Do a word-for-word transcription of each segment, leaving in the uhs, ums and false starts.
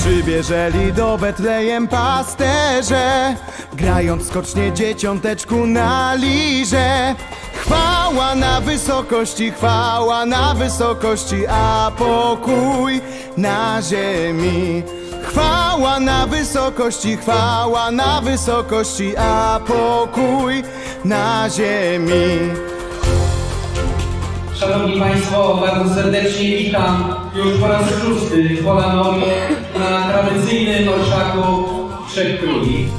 Przybierzeli do Betlejem pasterze, grając skocznie dzieciąteczku na lirze. Chwała na wysokości, chwała na wysokości, a pokój na ziemi. Chwała na wysokości, chwała na wysokości, a pokój na ziemi. Szanowni Państwo, bardzo serdecznie witam już po raz szósty w Polanowie na tradycyjnym orszaku Trzech Króli.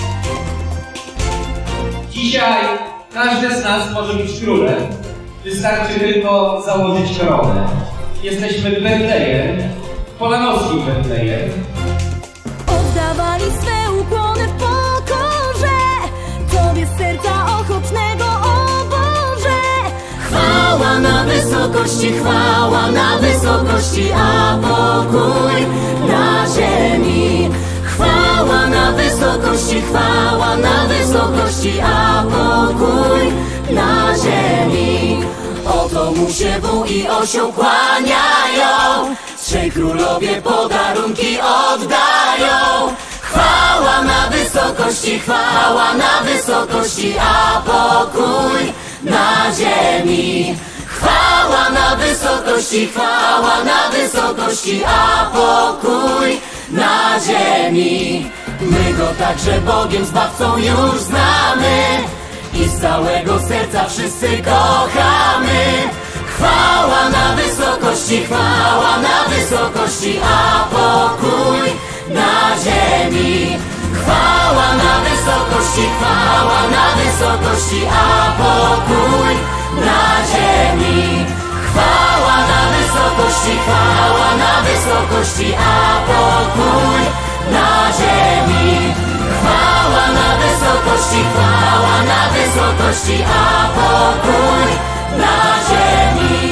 Dzisiaj każdy z nas może być królem. Wystarczy tylko założyć koronę. Jesteśmy w Betlejem, polanowskim Betlejem. Oddawali swe ukłony w pokorze Tobie z serca ochotnego, o Boże. Chwała na wysokości, chwała na wysokości, a pokój na ziemi. Chwała na wysokości, chwała na wysokości, a pokój na ziemi. Oto mu się wół i osioł kłaniają, trzej królowie podarunki oddają. Chwała na wysokości, chwała na wysokości, a pokój na ziemi. Chwała na wysokości, chwała na wysokości, a pokój na ziemi. My go także Bogiem Zbawcą już znamy i z całego serca wszyscy kochamy. Chwała na wysokości, chwała na wysokości, a pokój na ziemi. Chwała na wysokości, chwała na wysokości, a pokój na ziemi. Chwała na wysokości, chwała na wysokości, a pokój na ziemi. Chwała na wysokości, chwała na wysokości, a pokój na ziemi.